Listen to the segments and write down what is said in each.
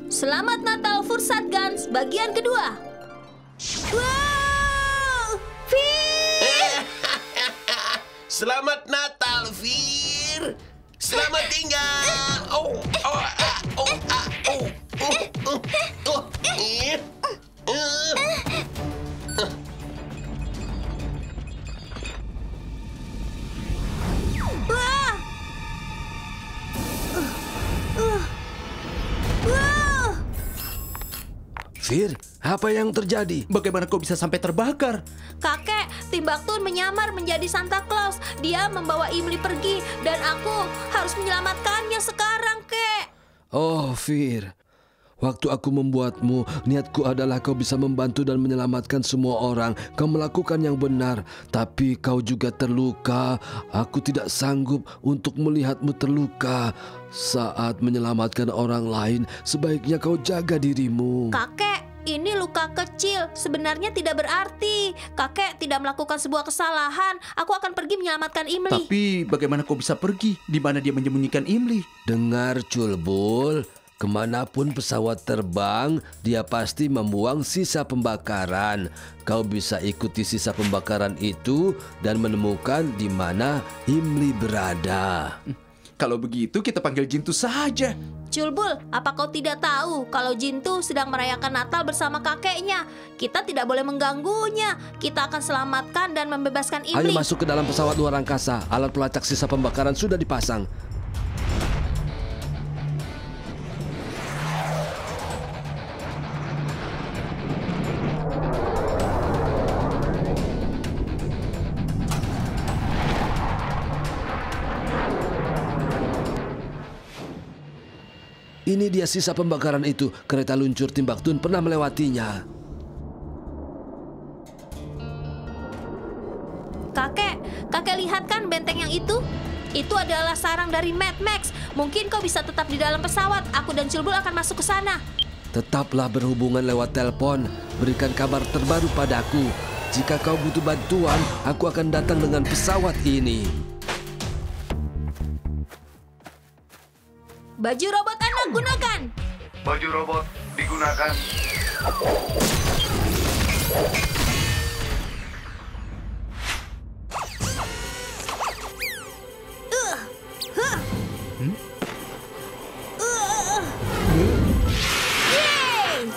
Selamat Natal Fursat Guns bagian kedua. Wow! Fir! Selamat Natal, Fir. Selamat tinggal. Wah! Fir, apa yang terjadi? Bagaimana kau bisa sampai terbakar? Kakek, Timbuktu menyamar menjadi Santa Claus. Dia membawa Imli pergi dan aku harus menyelamatkannya sekarang, Kek. Oh, Fir. Waktu aku membuatmu, niatku adalah kau bisa membantu dan menyelamatkan semua orang. Kau melakukan yang benar, tapi kau juga terluka. Aku tidak sanggup untuk melihatmu terluka. Saat menyelamatkan orang lain, sebaiknya kau jaga dirimu. Kakek, ini luka kecil. Sebenarnya tidak berarti. Kakek tidak melakukan sebuah kesalahan. Aku akan pergi menyelamatkan Imli. Tapi bagaimana kau bisa pergi? Di mana dia menyembunyikan Imli? Dengar, Culbul. Kemanapun pesawat terbang, dia pasti membuang sisa pembakaran. Kau bisa ikuti sisa pembakaran itu dan menemukan di mana Imli berada. Kalau begitu kita panggil Jintu saja. Culbul, apa kau tidak tahu kalau Jintu sedang merayakan Natal bersama kakeknya? Kita tidak boleh mengganggunya. Kita akan selamatkan dan membebaskan Ayo Imli. masuk ke dalam pesawat luar angkasa. Alat pelacak sisa pembakaran sudah dipasang. Ini dia sisa pembakaran itu. Kereta luncur Timbuktu pernah melewatinya. Kakek lihat kan benteng yang itu? Itu adalah sarang dari Mad Max. Mungkin kau bisa tetap di dalam pesawat. Aku dan Culbul akan masuk ke sana. Tetaplah berhubungan lewat telepon. Berikan kabar terbaru padaku. Jika kau butuh bantuan, aku akan datang dengan pesawat ini. Baju robot Anda gunakan. Baju robot digunakan. Yeay!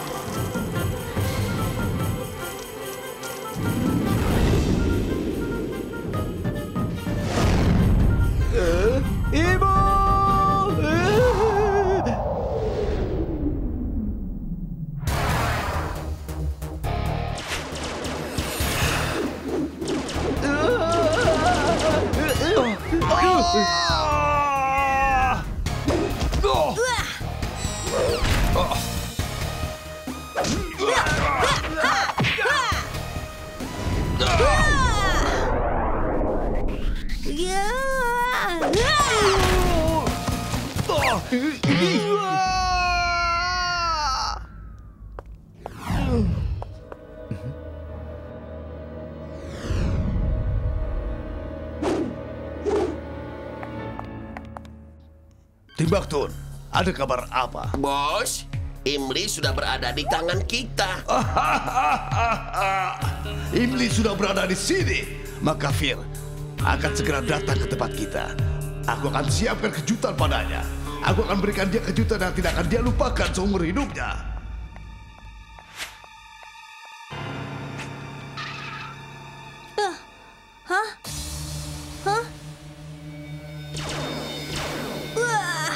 Ibu! Timbuktu, ada kabar apa? Bos, Imli sudah berada di tangan kita. Imli sudah berada di sini. Maka Fir akan segera datang ke tempat kita. Aku akan siapkan kejutan padanya. Aku akan berikan dia kejutan yang tidak akan dia lupakan seumur hidupnya. Hah? Hah? Wah!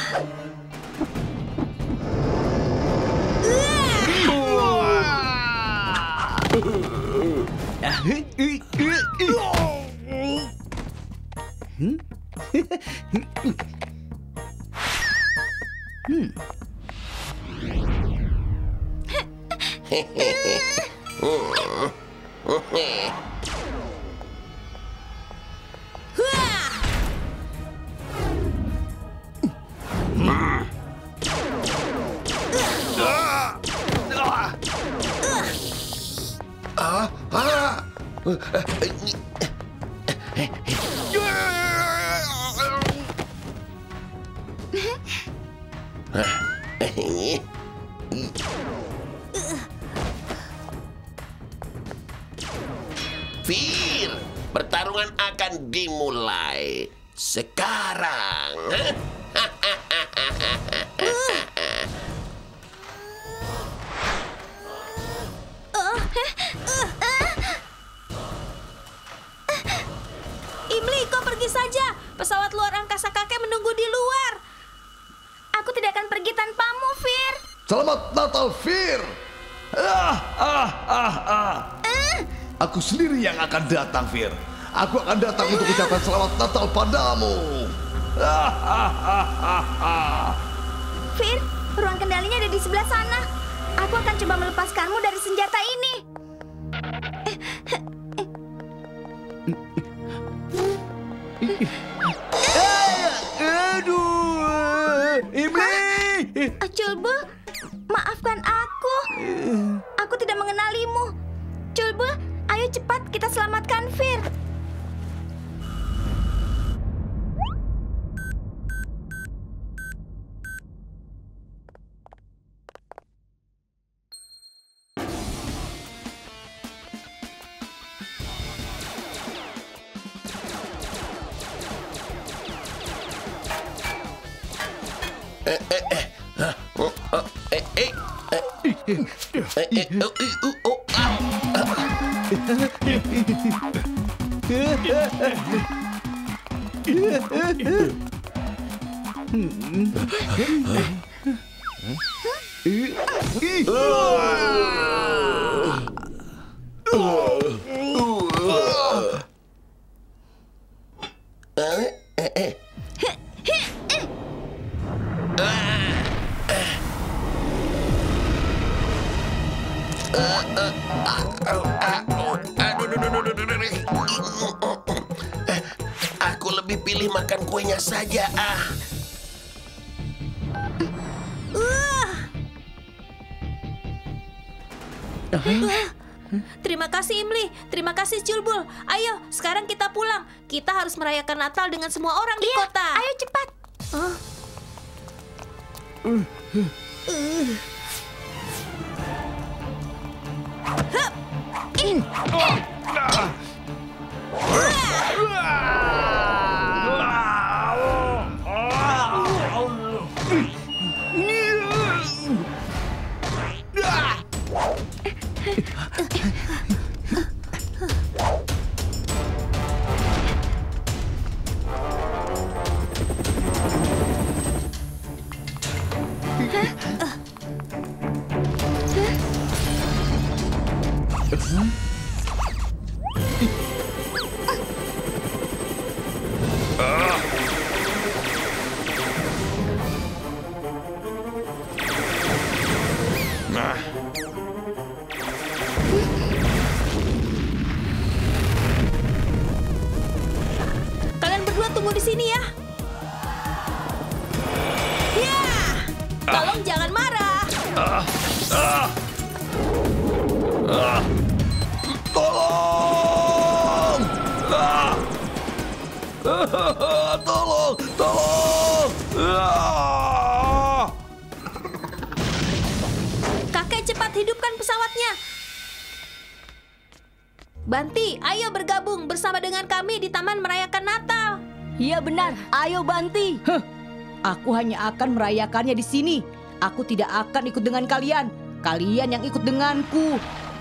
Fir, pertarungan akan dimulai sekarang. Imli, kau pergi saja. Pesawat luar angkasa kakek menunggu di luar. Aku tidak akan pergi tanpamu, Fir. Selamat Natal, Fir. Aku sendiri yang akan datang, Fir. Aku akan datang untuk ucapkan selamat Natal padamu. Fir, ruang kendalinya ada di sebelah sana. Aku akan coba melepaskanmu dari senjata ini. Aduh, Imli! Culbul, maafkan aku. Aku tidak mengenalimu. Culbul, ayo cepat kita selamatkan Fir. Aku lebih pilih makan kuenya saja. Terima kasih Imli, terima kasih Culbul. Ayo, sekarang kita pulang. Kita harus merayakan Natal dengan semua orang di kota. Ayo cepat. Kalian berdua tunggu di sini ya. Ya, tolong jangan marah. Tolong! Tolong! Tolong! Kakek cepat hidupkan pesawatnya. Banti, ayo bergabung bersama dengan kami di Taman Merayakan Natal. Iya benar, ayo Banti. Aku hanya akan merayakannya di sini. Aku tidak akan ikut dengan kalian. Kalian yang ikut denganku.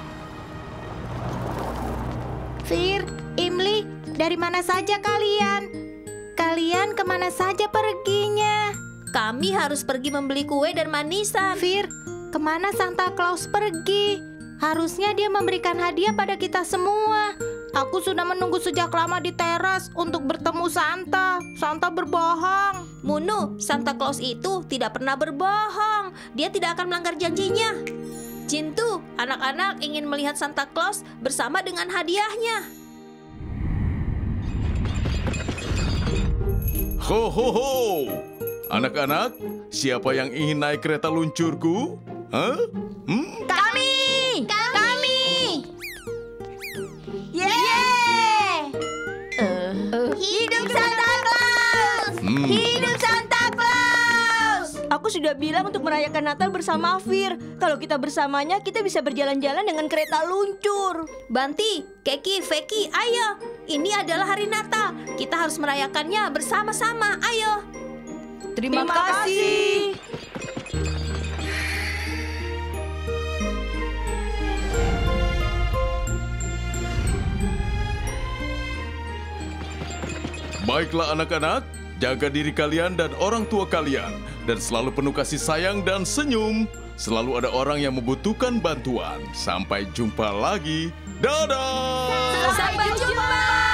Fir, Imli, dari mana saja kalian? Kalian kemana saja perginya? Kami harus pergi membeli kue dan manisan. Fir, kemana Santa Claus pergi? Harusnya dia memberikan hadiah pada kita semua. Aku sudah menunggu sejak lama di teras untuk bertemu Santa. Santa berbohong. Munu, Santa Claus itu tidak pernah berbohong. Dia tidak akan melanggar janjinya. Jintu, anak-anak ingin melihat Santa Claus bersama dengan hadiahnya. Ho ho ho! Anak-anak, siapa yang ingin naik kereta luncurku? Hah? Kami! Yeay! Hidup Santa Claus! Hidup Santa Claus! aku sudah bilang untuk merayakan Natal bersama Fir. Kalau kita bersamanya, kita bisa berjalan-jalan dengan kereta luncur. Banti, Keki, Feki, ayo. Ini adalah hari Natal. Kita harus merayakannya bersama-sama. Ayo. Terima kasih. Baiklah anak-anak, jaga diri kalian dan orang tua kalian. Dan selalu penuh kasih sayang dan senyum. Selalu ada orang yang membutuhkan bantuan. Sampai jumpa lagi. Dadah! Sampai jumpa.